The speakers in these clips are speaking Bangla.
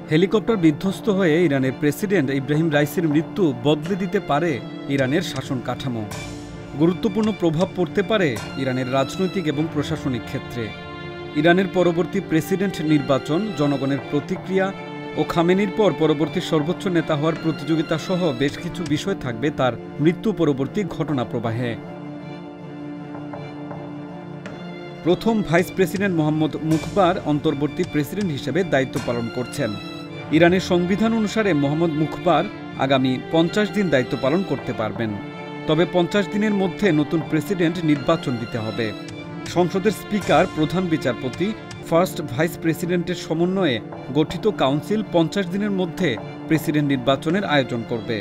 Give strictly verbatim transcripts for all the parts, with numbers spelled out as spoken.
হেলিকপ্টার বিধ্বস্ত হয়ে ইরানের প্রেসিডেন্ট ইব্রাহিম রাইসির মৃত্যু বদলে দিতে পারে ইরানের শাসন কাঠামো। গুরুত্বপূর্ণ প্রভাব পড়তে পারে ইরানের রাজনৈতিক এবং প্রশাসনিক ক্ষেত্রে। ইরানের পরবর্তী প্রেসিডেন্ট নির্বাচন, জনগণের প্রতিক্রিয়া ও খামেনির পর পরবর্তী সর্বোচ্চ নেতা হওয়ার প্রতিযোগিতা সহ বেশ কিছু বিষয় থাকবে তার মৃত্যু পরবর্তী ঘটনা প্রবাহে। প্রথম ভাইস প্রেসিডেন্ট মোহাম্মদ মুখবার অন্তর্বর্তী প্রেসিডেন্ট হিসেবে দায়িত্ব পালন করছেন। ইরানের সংবিধান অনুসারে মোহাম্মদ মুখবার আগামী পঞ্চাশ দিন দায়িত্ব পালন করতে পারবেন। তবে পঞ্চাশ দিনের মধ্যে নতুন প্রেসিডেন্ট নির্বাচন দিতে হবে। সংসদের স্পিকার, প্রধান বিচারপতি, ফার্স্ট ভাইস প্রেসিডেন্টের সমন্বয়ে গঠিত কাউন্সিল পঞ্চাশ দিনের মধ্যে প্রেসিডেন্ট নির্বাচনের আয়োজন করবে।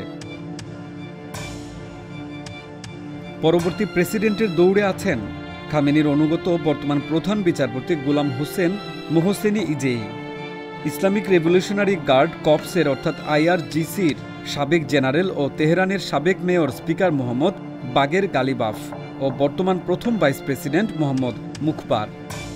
পরবর্তী প্রেসিডেন্টের দৌড়ে আছেন খামেনির অনুগত বর্তমান প্রধান বিচারপতি Gholam Hossein Mohseni Ejei, Islamic Revolutionary Guard কর্পসের অর্থাৎ আইআরজিসির সাবেক জেনারেল ও তেহরানের সাবেক মেয়র স্পিকার মোহাম্মদ বাগের গালিবাফ ও বর্তমান প্রথম ভাইস প্রেসিডেন্ট মোহাম্মদ মুখবার।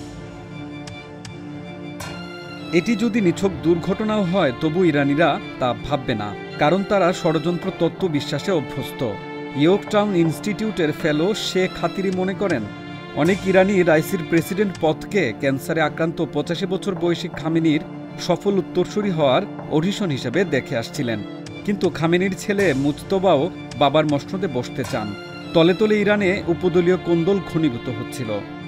এটি যদি নিছক দুর্ঘটনাও হয় তবু ইরানিরা তা ভাববে না, কারণ তারা ষড়যন্ত্র তত্ত্ব বিশ্বাসে অভ্যস্ত। ইয়র্কটাউন ইনস্টিটিউটের ফেলো শেখ খাতিরি মনে করেন, অনেক ইরানি রাইসির প্রেসিডেন্ট পদকে ক্যান্সারে আক্রান্ত পঁচাশি বছর বয়সী খামেনির সফল উত্তরসূরি হওয়ার অডিশন হিসেবে দেখে আসছিলেন। কিন্তু খামেনির ছেলে মুজতবাও বাবার মসনদে বসতে চান। তলে তলে ইরানে উপদলীয় কোন্দল ঘনীভূত হচ্ছিল।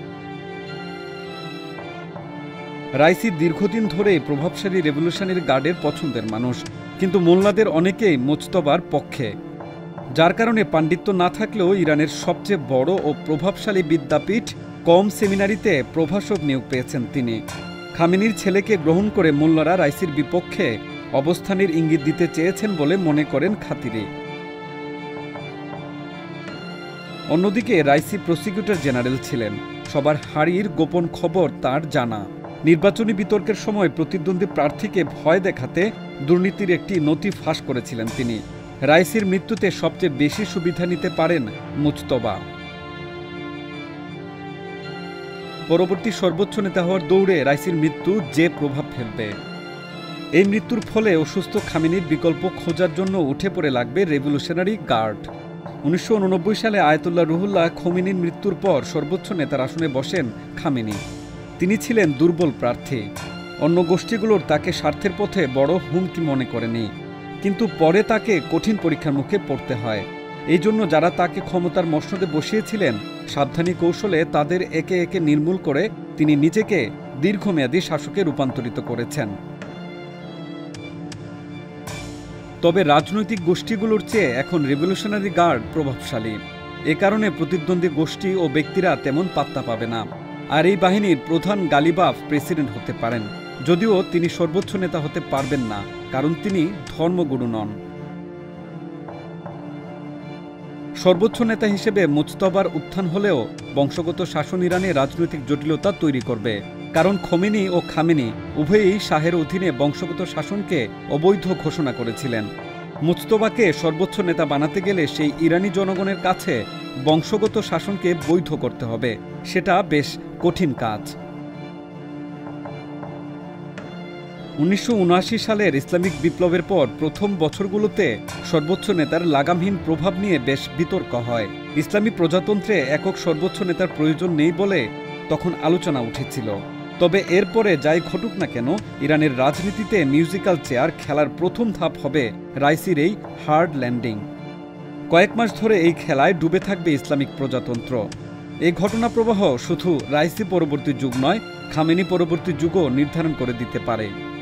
রাইসি দীর্ঘদিন ধরেই প্রভাবশালী রেভলিউশনারি গার্ডের পছন্দের মানুষ, কিন্তু মোল্লাদের অনেকেই মুজতবার পক্ষে। যার কারণে পাণ্ডিত্য না থাকলেও ইরানের সবচেয়ে বড় ও প্রভাবশালী বিদ্যাপীঠ কম সেমিনারিতে প্রভাষক নিয়োগ পেয়েছেন তিনি। খামেনির ছেলেকে গ্রহণ করে মোল্লারা রাইসির বিপক্ষে অবস্থানের ইঙ্গিত দিতে চেয়েছেন বলে মনে করেন খাতিরি। অন্যদিকে রাইসি প্রসিকিউটর জেনারেল ছিলেন, সবার হাড়ির গোপন খবর তার জানা। নির্বাচনী বিতর্কের সময় প্রতিদ্বন্দ্বী প্রার্থীকে ভয় দেখাতে দুর্নীতির একটি নথি ফাঁস করেছিলেন তিনি। রাইসির মৃত্যুতে সবচেয়ে বেশি সুবিধা নিতে পারেন মুজতবা। পরবর্তী সর্বোচ্চ নেতা হওয়ার দৌড়ে রাইসির মৃত্যু যে প্রভাব ফেলবে। এই মৃত্যুর ফলে অসুস্থ খামেনির বিকল্প খোঁজার জন্য উঠে পড়ে লাগবে রেভলিউশনারি গার্ড। উনিশশো উননব্বই সালে আয়াতুল্লাহ রুহুল্লাহ খোমেনির মৃত্যুর পর সর্বোচ্চ নেতার আসনে বসেন খামেনি। তিনি ছিলেন দুর্বল প্রার্থী। অন্য গোষ্ঠীগুলোর তাকে স্বার্থের পথে বড় হুমকি মনে করেনি, কিন্তু পরে তাকে কঠিন পরীক্ষার মুখে পড়তে হয়। এই জন্য যারা তাকে ক্ষমতার মসনদে বসিয়েছিলেন, সাবধানী কৌশলে তাদের একে একে নির্মূল করে তিনি নিজেকে দীর্ঘমেয়াদী শাসকে রূপান্তরিত করেছেন। তবে রাজনৈতিক গোষ্ঠীগুলোর চেয়ে এখন রেভলিউশনারি গার্ড প্রভাবশালী। এ কারণে প্রতিদ্বন্দ্বী গোষ্ঠী ও ব্যক্তিরা তেমন পাত্তা পাবে না। আর এই বাহিনীর প্রধান গালিবাফ প্রেসিডেন্ট হতে পারেন, যদিও তিনি সর্বোচ্চ নেতা হতে পারবেন না, কারণ তিনি ধর্মগুরু নন। সর্বোচ্চ নেতা হিসেবে মুজতবার উত্থান হলেও বংশগত শাসন ইরানে রাজনৈতিক জটিলতা তৈরি করবে, কারণ খোমেনি ও খামেনি উভয়ই শাহের অধীনে বংশগত শাসনকে অবৈধ ঘোষণা করেছিলেন। মুজতবাকে সর্বোচ্চ নেতা বানাতে গেলে সেই ইরানি জনগণের কাছে বংশগত শাসনকে বৈধ করতে হবে, সেটা বেশ কঠিন কাজ। উনিশশো উনআশি সালের ইসলামিক বিপ্লবের পর প্রথম বছরগুলোতে সর্বোচ্চ নেতার লাগামহীন প্রভাব নিয়ে বেশ বিতর্ক হয়। ইসলামী প্রজাতন্ত্রে একক সর্বোচ্চ নেতার প্রয়োজন নেই বলে তখন আলোচনা উঠেছিল। তবে এরপরে যাই ঘটুক না কেন, ইরানের রাজনীতিতে মিউজিক্যাল চেয়ার খেলার প্রথম ধাপ হবে রাইসির এই হার্ড ল্যান্ডিং। কয়েক মাস ধরে এই খেলায় ডুবে থাকবে ইসলামিক প্রজাতন্ত্র। এই ঘটনা প্রবাহ শুধু রাইসি পরবর্তী যুগ নয়, খামেনি পরবর্তী যুগও নির্ধারণ করে দিতে পারে।